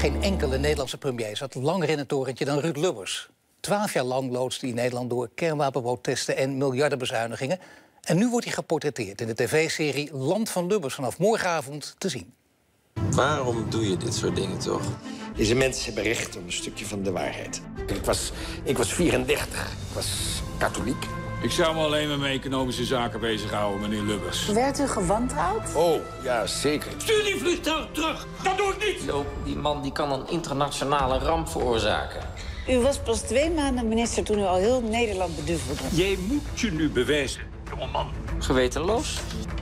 Geen enkele Nederlandse premier zat langer in het torentje dan Ruud Lubbers. 12 jaar lang loodste hij Nederland door kernwapenprotesten en miljardenbezuinigingen. En nu wordt hij geportretteerd in de tv-serie Land van Lubbers vanaf morgenavond te zien. Waarom doe je dit soort dingen toch? Deze mensen hebben recht op een stukje van de waarheid. Ik was 34, ik was katholiek. Ik zou me alleen maar met economische zaken bezighouden, meneer Lubbers. Werd u gewantrouwd? Oh, ja, zeker. Stuur die vliegtuig terug! Dat doe ik niet! Zo, die man die kan een internationale ramp veroorzaken. U was pas 2 maanden minister toen u al heel Nederland beduvelde. Jij moet je nu bewijzen, jongeman. Gewetenloos?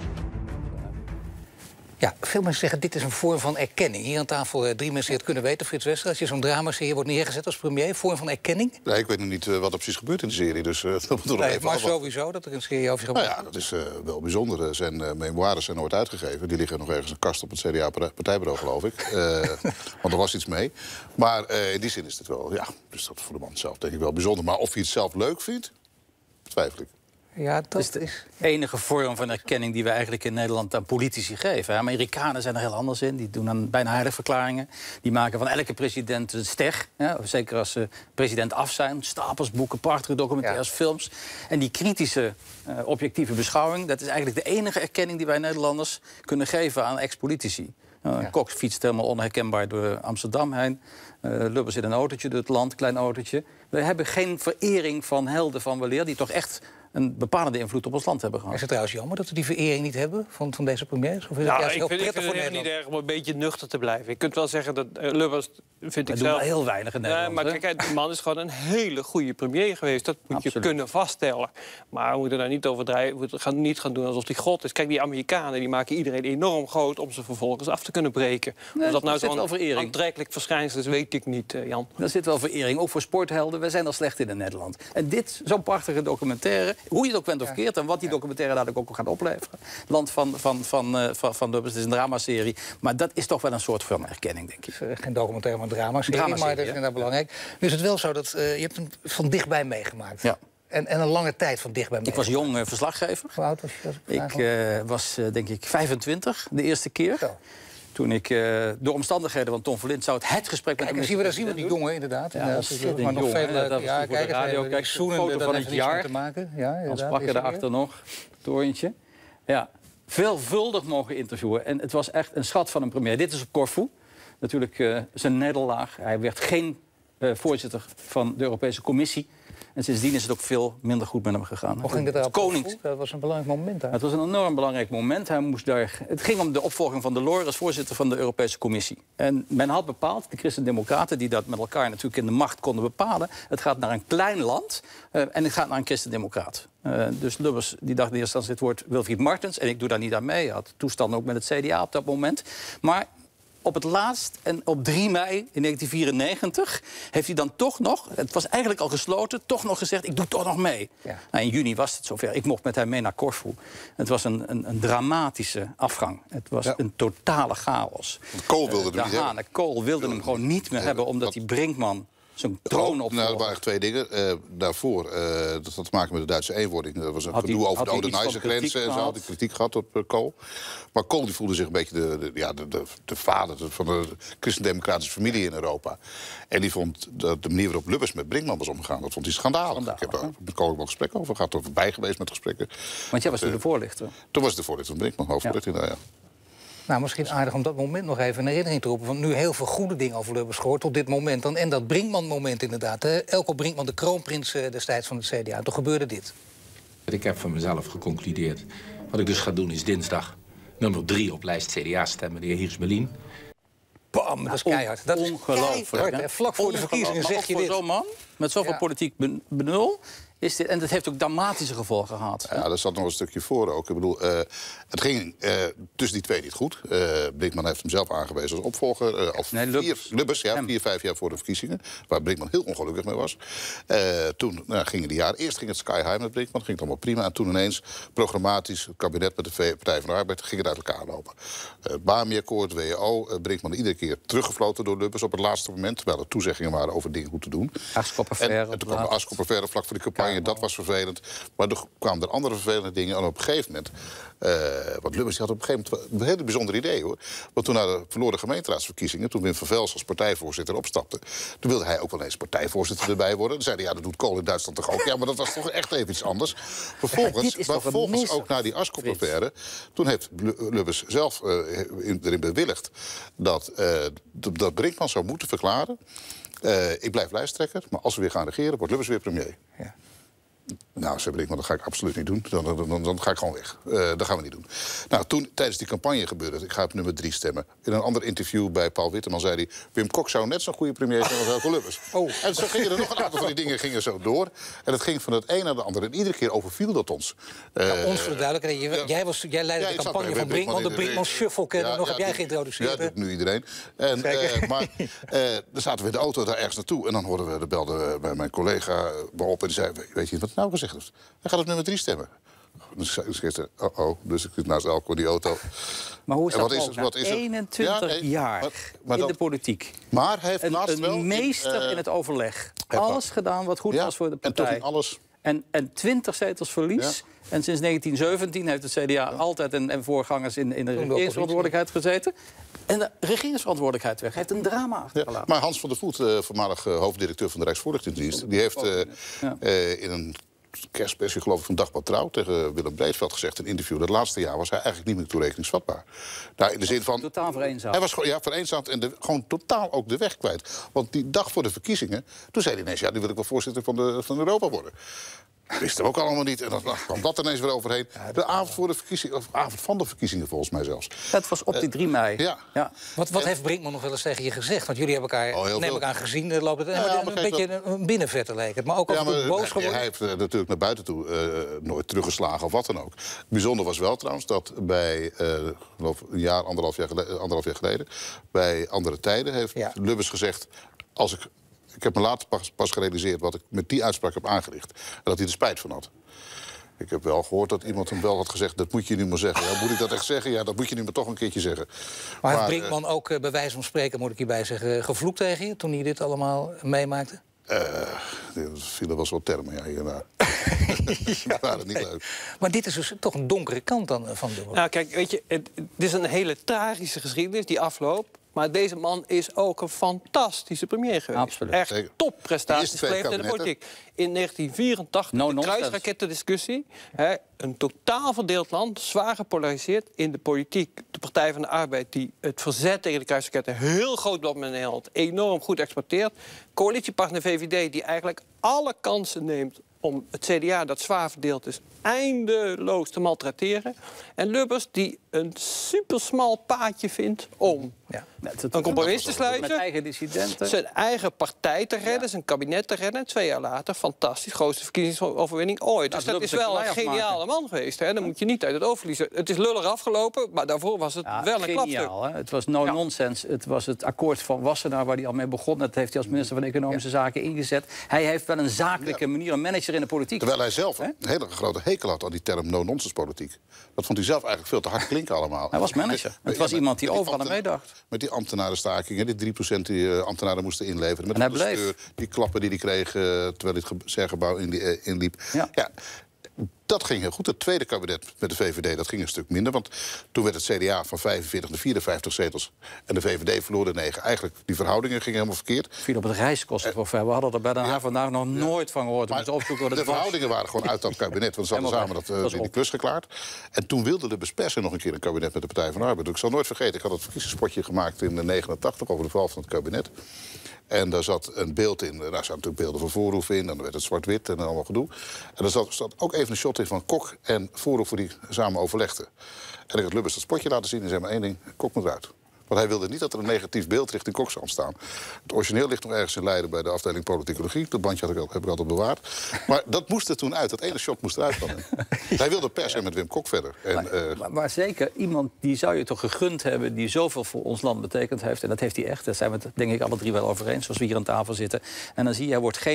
Ja, veel mensen zeggen dit is een vorm van erkenning. Hier aan tafel 3 mensen die het kunnen weten. Frits Wester, als je zo'n dramaserie wordt neergezet als premier, vorm van erkenning? Nee, ik weet nog niet wat er precies gebeurt in de serie. Dus dat moet nog even maar sowieso dat er een serie over gebeurt. Nou ja, dat is wel bijzonder. Zijn memoires zijn nooit uitgegeven. Die liggen nog ergens een kast op het CDA-partijbureau, geloof ik. Want er was iets mee. Maar in die zin is het wel, ja, dus dat voor de man zelf denk ik wel bijzonder. Maar of hij het zelf leuk vindt, betwijfel ik. Ja, dat is de enige vorm van erkenning die we eigenlijk in Nederland aan politici geven. Amerikanen zijn er heel anders in. Die doen dan bijna heiligverklaringen. Die maken van elke president een ster. Ja, zeker als ze president af zijn. Stapels boeken, prachtige documentaires, films. En die kritische, objectieve beschouwing, dat is eigenlijk de enige erkenning die wij Nederlanders kunnen geven aan ex-politici. Kok fietst helemaal onherkenbaar door Amsterdam heen. Lubbers in een autootje door het land, klein autootje. We hebben geen verering van helden van weleer die toch echt een bepalende invloed op ons land hebben gehad. Is het trouwens jammer dat we die verering niet hebben van deze premiers? Of is nou, het juist ik vind het helemaal niet erg om een beetje nuchter te blijven. Je kunt wel zeggen dat Lubbers, vind ik zelf... heel weinig in Nederland. Maar kijk, de man is gewoon een hele goede premier geweest. Dat moet je kunnen vaststellen. Maar we moeten daar niet overdrijven. We moeten niet gaan doen alsof die god is. Kijk, die Amerikanen die maken iedereen enorm groot om ze vervolgens af te kunnen breken. Nee, of dat nou zo'n aantrekkelijk verschijnsel is, weet ik niet, Jan. Er zit wel verering, ook voor sporthelden. We zijn al slecht in Nederland. En dit, zo'n prachtige documentaire, hoe je het ook bent of keert en wat die documentaire dadelijk ook gaat opleveren. Land van Lubbers, het is een dramaserie. Maar dat is toch wel een soort van erkenning, denk ik. Geen documentaire, maar een dramaserie. Maar dat is inderdaad belangrijk. Nu is het wel zo dat je hebt hem van dichtbij meegemaakt. Ja. En een lange tijd van dichtbij meegemaakt. Ik was jong verslaggever. Hoe oud was je? Ik was denk ik 25 de eerste keer. Zo. Toen ik, door omstandigheden van Tom Verlind, zou het gesprek met hem... Daar zien we die jongen inderdaad. Ja, maar nog veel... Ja, kijk, radio, kijk, foto van het jaar. Te maken. Ja, dan sprak je daarachter nog, torentje. Ja, veelvuldig mogen interviewen. En het was echt een schat van een premier. Dit is op Corfu. Natuurlijk zijn nederlaag. Hij werd geen voorzitter van de Europese Commissie. En sindsdien is het ook veel minder goed met hem gegaan. Hoe ging dat Konings? Dat was een belangrijk moment daar. Het was een enorm belangrijk moment. Hij moest daar... Het ging om de opvolging van Delors als voorzitter van de Europese Commissie. En men had bepaald, de Christen-Democraten die dat met elkaar natuurlijk in de macht konden bepalen, het gaat naar een klein land en het gaat naar een Christen-Democraat. Dus Lubbers die dacht in eerste instantie het woord Wilfried Martens, en ik doe daar niet aan mee. Hij had toestanden ook met het CDA op dat moment. Maar op het laatst, en op 3 mei in 1994, heeft hij dan toch nog, het was eigenlijk al gesloten, toch nog gezegd, ik doe toch nog mee. Ja. Nou, in juni was het zover. Ik mocht met hem mee naar Corfu. Het was een dramatische afgang. Het was een totale chaos. Kool wilde hem niet hebben. Kool wilde hem gewoon niet meer hebben, omdat die Brinkman zijn troon op. Nou, er waren 2 dingen. Daarvoor, dat had te maken met de Duitse eenwording. Er was een gedoe over de Oude-Nijse-grenzen en zo. Had hij kritiek gehad op Kool. Maar Kool die voelde zich een beetje de vader van de christendemocratische familie in Europa. En die vond dat de manier waarop Lubbers met Brinkman was omgegaan, dat vond hij schandalig. Ik heb daar met Kool ook wel gesprekken over gehad. Er voorbij geweest met gesprekken. Want jij was toen de voorlichter. Toen was ik de voorlichter van Brinkman, hoofdvoorlichter. Ja. Nou, misschien aardig om dat moment nog even in herinnering te roepen. Want nu heel veel goede dingen over Lubbers gehoord tot dit moment. Dan, en dat Brinkman-moment inderdaad. Elko Brinkman, de kroonprins destijds van het CDA. Toen gebeurde dit. Ik heb van mezelf geconcludeerd. Wat ik dus ga doen is dinsdag nummer 3 op lijst CDA stemmen, de heer Heersmelien. Bam, dat is keihard. Dat is ongelooflijk. Vlak voor de verkiezingen zeg je dit. Zo'n man, met zoveel politiek benul. En dat heeft ook dramatische gevolgen gehad. Ja, daar zat nog een stukje voor ook. Ik bedoel, het ging tussen die 2 niet goed. Brinkman heeft hem zelf aangewezen als opvolger. Lubbers, 4, 5 jaar voor de verkiezingen. Waar Brinkman heel ongelukkig mee was. Toen gingen die jaren. Eerst ging het sky high met Brinkman. Ging het allemaal prima. En toen ineens programmatisch het kabinet met de Partij van de Arbeid ging het uit elkaar lopen. Bami-akkoord, WO. Brinkman iedere keer teruggefloten door Lubbers op het laatste moment. Terwijl er toezeggingen waren over dingen goed te doen. Askop-affaire. En toen kwam de Askop-affaire vlak voor de campagne. dingen. Dat was vervelend. Maar er kwamen er andere vervelende dingen. En op een gegeven moment... want Lubbers had op een gegeven moment een hele bijzonder idee, hoor. Want toen na de verloren gemeenteraadsverkiezingen... toen Wim van Velsen als partijvoorzitter opstapte... toen wilde hij ook wel eens partijvoorzitter erbij worden. Dan zei hij, ja, dat doet Kool in Duitsland toch ook. Ja, maar dat was toch echt even iets anders. Vervolgens ook na die Askop-affaire... toen heeft Lubbers zelf erin bewilligd... dat Brinkman zou moeten verklaren... ik blijf lijsttrekker, maar als we weer gaan regeren... wordt Lubbers weer premier. Ja. Nou, zei Brinkman, dat ga ik absoluut niet doen. Dan ga ik gewoon weg. Dat gaan we niet doen. Nou, toen tijdens die campagne gebeurde het. Ik ga op nummer 3 stemmen. In een ander interview bij Paul Witteman zei hij... Wim Kok zou net zo'n goede premier zijn als Helco Lubbers. En zo gingen er nog een aantal van die dingen gingen zo door. En het ging van het een naar de ander. En iedere keer overviel dat ons. Ons voor de duidelijkheid. Jij leidde de campagne van Brinkman. De Brinkman Shuffle kennen nog heb jij geïntroduceerd. Ja, dat doet nu iedereen. En, maar dan zaten we in de auto daar ergens naartoe. En dan belde mijn collega me op en die zei... weet je wat nou gezegd heeft? Hij gaat op nummer 3 stemmen. Dus ik zit naast Elko in die auto. Maar hoe is dat mogelijk? 21 jaar in de politiek. Maar hij heeft laatst wel... Een meester in het overleg. Alles gedaan wat goed was voor de partij. En 20 zetels verlies. Ja. En sinds 1917 heeft het CDA altijd en voorgangers in de regeringsverantwoordelijkheid gezeten. En de regeringsverantwoordelijkheid weg. Hij heeft een drama achtergelaten. Ja, maar Hans van der Voet, voormalig hoofddirecteur van de Rijksvoorlichtingsdienst... die heeft in een kerstpers, geloof ik, van Dagblad Trouw... tegen Willem Breedveld gezegd in een interview... dat laatste jaar was hij eigenlijk niet meer toerekeningsvatbaar. Nou, in de zin van... Totaal vereenzaamd. Hij was vereenzaamd en gewoon totaal ook de weg kwijt. Want die dag voor de verkiezingen... toen zei hij ineens, ja, nu wil ik wel voorzitter van Europa worden. Dat wisten we ook allemaal niet. En dan kwam dat ineens weer overheen. De avond voor de verkiezingen, of avond van de verkiezingen volgens mij zelfs. Het was op die 3 mei. Ja. Wat heeft Brinkman nog wel eens tegen je gezegd? Want jullie hebben elkaar, neem ik aan, gezien. Een beetje een binnenvetter leek het. Maar ook boos geworden. Hij heeft natuurlijk naar buiten toe nooit teruggeslagen of wat dan ook. Bijzonder was wel trouwens dat bij, geloof anderhalf jaar geleden... bij Andere Tijden heeft Lubbers gezegd... Ik heb me later pas gerealiseerd wat ik met die uitspraak heb aangericht. En dat hij er spijt van had. Ik heb wel gehoord dat iemand hem wel had gezegd... dat moet je nu maar zeggen. Ja, moet ik dat echt zeggen? Ja, dat moet je nu maar toch een keertje zeggen. Maar heeft Brinkman ook bij wijze van spreken, moet ik hierbij zeggen... gevloekt tegen je toen hij dit allemaal meemaakte? Er vielen wel wat termen, ja, hierna. Dat waren niet leuk. Maar dit is dus toch een donkere kant dan van de... Nou, kijk, weet je, het is een hele tragische geschiedenis, die afloop. Maar deze man is ook een fantastische premier geweest. Absoluut. Echt topprestaties geleverd in de politiek. In 1984, de kruisrakettendiscussie. Een totaal verdeeld land, zwaar gepolariseerd. In de politiek, de Partij van de Arbeid... die het verzet tegen de kruisraketten heel groot blad met Nederland... enorm goed exporteert. Coalitiepartner VVD, die eigenlijk alle kansen neemt... om het CDA, dat zwaar verdeeld is, eindeloos te maltrateren. En Lubbers, die een supersmal paadje vindt om een compromis te sluiten... met eigen dissidenten. Zijn eigen partij te redden, zijn kabinet te redden. 2 jaar later, fantastisch, grootste verkiezingsoverwinning ooit. Dus dat is wel een geniale man geweest. Hè? Dan moet je niet uit het oog verliezen. Het is lullig afgelopen, maar daarvoor was het wel een klapstuk. Het was no-nonsense. Het was het akkoord van Wassenaar waar hij al mee begon. Dat heeft hij als minister van Economische Zaken ingezet. Hij heeft wel een zakelijke manier, een manager in de politiek. Terwijl hij zelf een hele grote hekel had aan die term no-nonsense politiek. Dat vond hij zelf eigenlijk veel te hard klinken allemaal. Hij was manager. Het was iemand die overal aan meedacht. Met die ambtenarenstakingen, die 3% die ambtenaren moesten inleveren. Met de steur, die klappen die hij kreeg terwijl hij het sergebouw inliep. Ja. Dat ging heel goed. Het tweede kabinet met de VVD dat ging een stuk minder. Want toen werd het CDA van 45 naar 54 zetels. En de VVD verloor de 9. Eigenlijk, die verhoudingen gingen helemaal verkeerd. Viel op het reiskostenforfait. We hadden er bij Den Haag vandaag nog nooit van gehoord. Maar de verhoudingen waren gewoon uit dat kabinet. Want ze hadden samen die klus geklaard. En toen wilde de besperser nog een keer een kabinet met de Partij van de Arbeid. Ik zal nooit vergeten, ik had het verkiezingspotje gemaakt in 1989 over de val van het kabinet. En daar zat een beeld in. Daar zaten natuurlijk beelden van Voorhoef in. Dan werd het zwart-wit en allemaal gedoe. En er zat ook even een shot in van Kok en Voorhoef die samen overlegden. En ik had Lubbers dat spotje laten zien en zei maar één ding: Kok moet eruit. Want hij wilde niet dat er een negatief beeld richting Kok zou ontstaan. Het origineel ligt nog ergens in Leiden bij de afdeling politicologie. Dat bandje heb ik altijd bewaard. Maar dat moest er toen uit. Dat ene shot moest eruit van hem. Hij wilde per se met Wim Kok verder. En, maar zeker, iemand die zou je toch gegund hebben... die zoveel voor ons land betekend heeft. En dat heeft hij echt. Daar zijn we het denk ik alle 3 wel over eens, zoals we hier aan tafel zitten. En dan zie je, hij wordt geen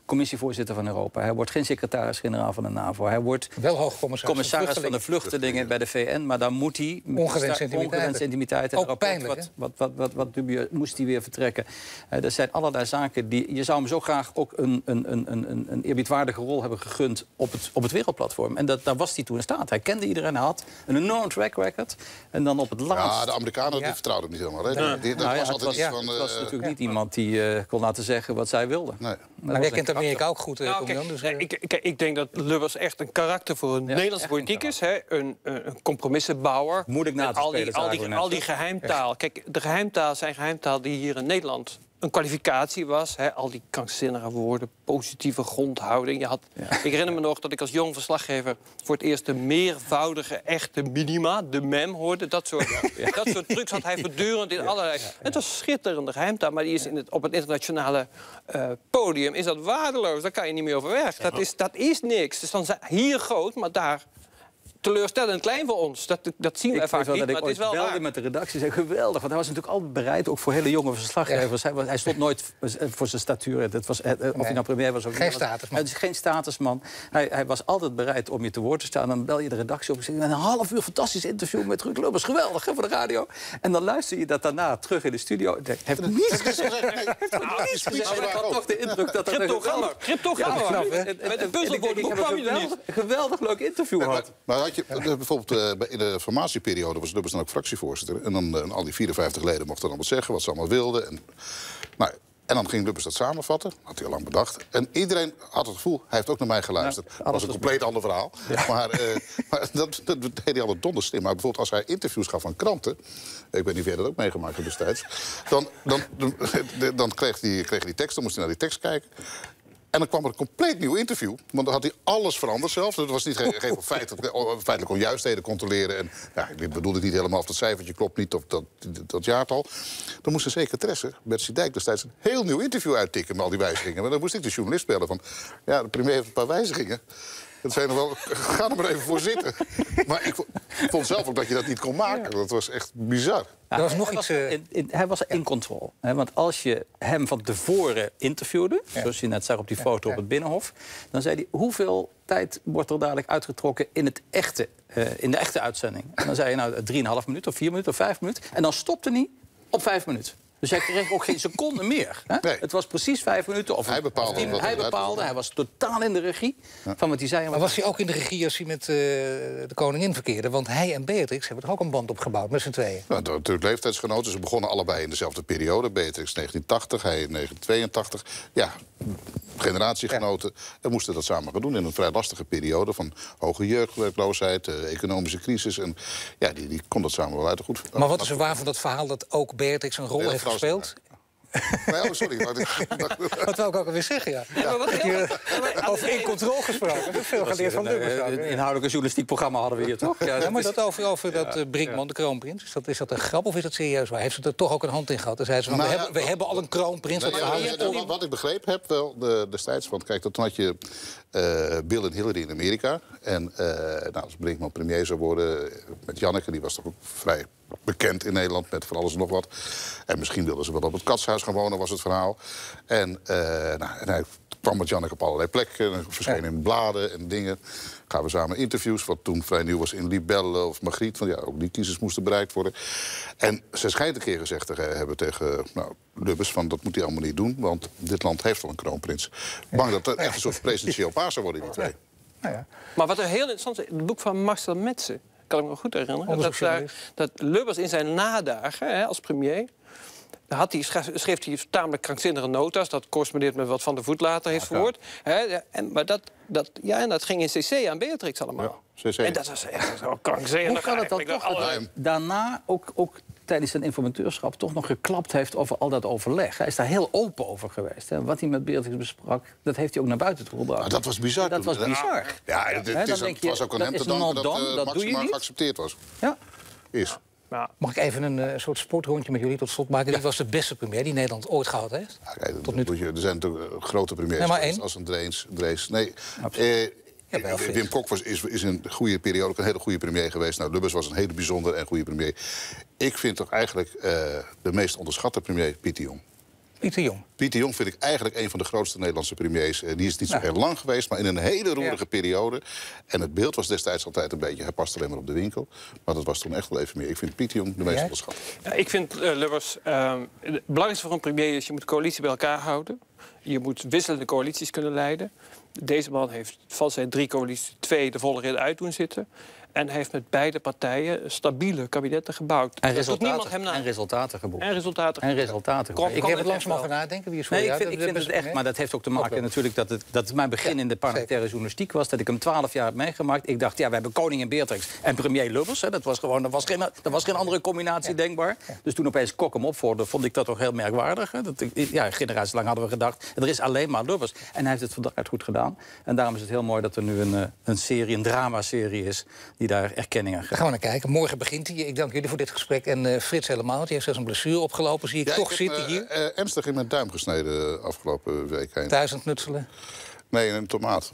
commissievoorzitter van Europa. Hij wordt geen secretaris-generaal van de NAVO. Hij wordt wel hoogcommissaris van de vluchtelingen bij de VN. Maar dan moet hij... Ongewenste intimiteit. Ook pijnlijk, wat dubieus moest hij weer vertrekken. Er zijn allerlei zaken die... Je zou hem zo graag ook een eerbiedwaardige rol hebben gegund op het wereldplatform. En daar was hij toen in staat. Hij kende iedereen, hij had een enorm track record. En dan op het laatst... Ja, de Amerikanen die vertrouwden hem niet helemaal. Hè? Het was natuurlijk niet iemand die kon laten zeggen wat zij wilden. Nee. Maar jij kent Amerika ook goed, ik denk dat Lubbers echt een karakter voor een Nederlandse politiek is. Hè? Een compromissenbouwer. Moeilijk na te spelen. Al die geheimtaal. Kijk, de geheimtaal zijn geheimtaal die hier in Nederland een kwalificatie was. Hè? Al die krankzinnige woorden, positieve grondhouding. Ik herinner me nog dat ik als jong verslaggever voor het eerst de meervoudige echte minima, de mem, hoorde. Dat soort trucs had hij voortdurend in allerlei... Het was schitterende geheimtaal, maar die is op het internationale podium is dat waardeloos. Daar kan je niet meer over weg. Dat is niks. Dus dan hier groot, maar daar... teleurstellend klein voor ons. Dat zien we vaak niet, maar het is wel waar. Met de redactie zei geweldig, want hij was natuurlijk altijd bereid, ook voor hele jonge verslaggevers. Ja. Hij stond nooit voor zijn statuur. Of hij nou premier was of geen statusman. Het is geen statusman. Hij was altijd bereid om je te woord te staan. Dan bel je de redactie op en zeg je, een half uur fantastisch interview met Ruud Lubbers. Geweldig, hè, voor de radio. En dan luister je dat daarna terug in de studio. Hij heeft niets gezegd. Maar ik had toch de indruk dat Cryptogamma. Met een puzzelbord, hoe kwam je er niet? Een geweldig leuk interview had. Bijvoorbeeld in de formatieperiode was Lubbers dan ook fractievoorzitter. En dan al die 54 leden mochten dan wat zeggen, wat ze allemaal wilden. En dan ging Lubbers dat samenvatten. Had hij al lang bedacht. En iedereen had het gevoel, hij heeft ook naar mij geluisterd. Dat was een compleet ander verhaal. Ja. Maar dat deed hij altijd donderslim. Maar bijvoorbeeld als hij interviews gaf van kranten... ik weet niet of jij dat ook meegemaakt hebt destijds... dan kreeg hij die tekst, dan moest hij naar die tekst kijken... En dan kwam er een compleet nieuw interview. Want dan had hij alles veranderd zelf. Het was niet geen feitelijk onjuistheden controleren. En ik bedoelde het niet helemaal of dat cijfertje klopt niet of dat jaartal. Dan moest de secretaresse, Betsy Dijk destijds, een heel nieuw interview uittikken met al die wijzigingen. Maar dan moest ik de journalist bellen van... ja, de premier heeft een paar wijzigingen. Dat zei nog wel, ga er maar even voor zitten. Maar ik vond zelf ook dat je dat niet kon maken. Dat was echt bizar. Ja, er was nog iets, hij was in controle. Want als je hem van tevoren interviewde... zoals je net zag op die foto op het Binnenhof... dan zei hij, hoeveel tijd wordt er dadelijk uitgetrokken in de echte uitzending? En dan zei je, nou, 3,5 minuten of 4 minuten of 5 minuten. En dan stopte hij op 5 minuten. Dus hij kreeg ook geen seconde meer. Hè? Nee. Het was precies 5 minuten. Of hij bepaalde. Hij was totaal in de regie van wat hij zei. Maar was hij ook in de regie als hij met de koningin verkeerde? Want hij en Beatrix hebben er ook een band opgebouwd met z'n tweeën. Nou, natuurlijk leeftijdsgenoten. Ze begonnen allebei in dezelfde periode. Beatrix 1980, hij 1982. Ja, generatiegenoten. We moesten dat samen gaan doen in een vrij lastige periode... van hoge jeugdwerkloosheid, economische crisis. En ja, die kon dat samen wel uit goed. Maar wat is er waar van dat verhaal dat ook Beatrix een rol heeft gespeeld? Nee, sorry. Wat wil ik ook alweer zeggen, ja. Over in controle gesproken. Dat is veel geleerd van Lubbers. Inhoudelijke journalistiek programma hadden we hier, toch? Ja, maar dat over dat Brinkman, de kroonprins. Is dat een grap of is dat serieus waar? Heeft ze er toch ook een hand in gehad? Dan zei ze van, we hebben al een kroonprins. Wat ik begrepen heb wel destijds... want kijk, toen had je Bill en Hillary in Amerika. En als Brinkman premier zou worden met Janneke... die was toch ook vrij bekend in Nederland met van alles en nog wat. En misschien wilden ze wel op het Katshuis gaan wonen, was het verhaal. En hij kwam met Janneke op allerlei plekken. En verscheen in bladen en dingen. Gaan we samen interviews, wat toen vrij nieuw was in Libelle of Magritte. Van ja, ook die kiezers moesten bereikt worden. En ze schijnt een keer gezegd te hebben tegen Lubbers... van dat moet hij allemaal niet doen, want dit land heeft al een kroonprins. Bang dat het echt een soort presidentieel paar zou worden, die twee. Ja. Maar wat er heel interessant is, het boek van Marcel Metsen... kan ik me goed herinneren, dat Lubbers in zijn nadagen als premier... schreef hij tamelijk krankzinnige nota's. Dat correspondeert met wat Van der Voet later heeft verwoord. Maar dat ging in CC aan Beatrix allemaal. Ja, CC. En dat was echt zo krankzinnig. Hoe kan het dan toch daarna ook tijdens zijn informateurschap toch nog geklapt heeft over al dat overleg? Hij is daar heel open over geweest. Hè. Wat hij met Beatrix besprak, dat heeft hij ook naar buiten toe gebracht. Maar dat was bizar. Dat was bizar. Ja, het was ook aan hem te danken dat maximaal geaccepteerd was. Ja. Mag ik even een soort sportrondje met jullie tot slot maken? Dit was de beste premier die Nederland ooit gehad heeft. Ja, kijk, tot nu toe. Er zijn natuurlijk grote premiers als een Drees. Nee, Wim Kok is een goede periode, ook een hele goede premier geweest. Nou, Lubbers was een hele bijzondere en goede premier. Ik vind toch eigenlijk de meest onderschatte premier Piet de Jong. Pieter Jong. Pieter Jong vind ik eigenlijk een van de grootste Nederlandse premiers. Die is niet zo heel lang geweest, maar in een hele roerige periode. En het beeld was destijds altijd een beetje... hij past alleen maar op de winkel. Maar dat was toen echt wel even meer. Ik vind Pieter Jong de meest onderschat. Ja, ik vind Lubbers... het belangrijkste voor een premier is... je moet de coalitie bij elkaar houden. Je moet wisselende coalities kunnen leiden. Deze man heeft van zijn 3 coalities 2 de volle rit uit doen zitten. En hij heeft met beide partijen stabiele kabinetten gebouwd. En resultaten geboekt. En resultaten. Ik heb het langzaam over nadenken. Wie is voor nee, jou? ik vind het echt, maar dat heeft ook te maken natuurlijk... dat het mijn begin in de parlementaire journalistiek was... dat ik hem 12 jaar heb meegemaakt. Ik dacht, ja, we hebben koningin Beatrix en premier Lubbers. Hè. Dat was geen andere combinatie denkbaar. Dus toen opeens Kok hem opvorderde, vond ik dat toch heel merkwaardig. Hè. Generaties lang hadden we gedacht, er is alleen maar Lubbers. En hij heeft het verdraaid goed gedaan. En daarom is het heel mooi dat er nu een dramaserie is... die daar erkenning aan geeft. Gaan we naar kijken. Morgen begint hij. Ik dank jullie voor dit gesprek. En Frits helemaal, die heeft zelfs een blessure opgelopen. Zie ik toch zitten hier. Ernstig in mijn duim gesneden afgelopen week heen. Thuis aan het knutselen? Nee, een tomaat.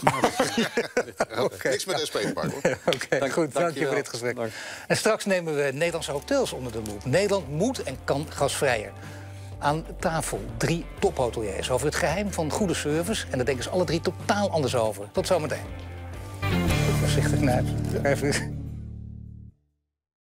Niks met SP te maken, hoor. Oké, goed. Dank je voor dit gesprek. Dank. En straks nemen we Nederlandse hotels onder de loep. Nederland moet en kan gasvrijer. Aan tafel 3 tophoteliers over het geheim van goede service. En daar denken ze alle 3 totaal anders over. Tot zometeen. Voorzichtig naar. Even.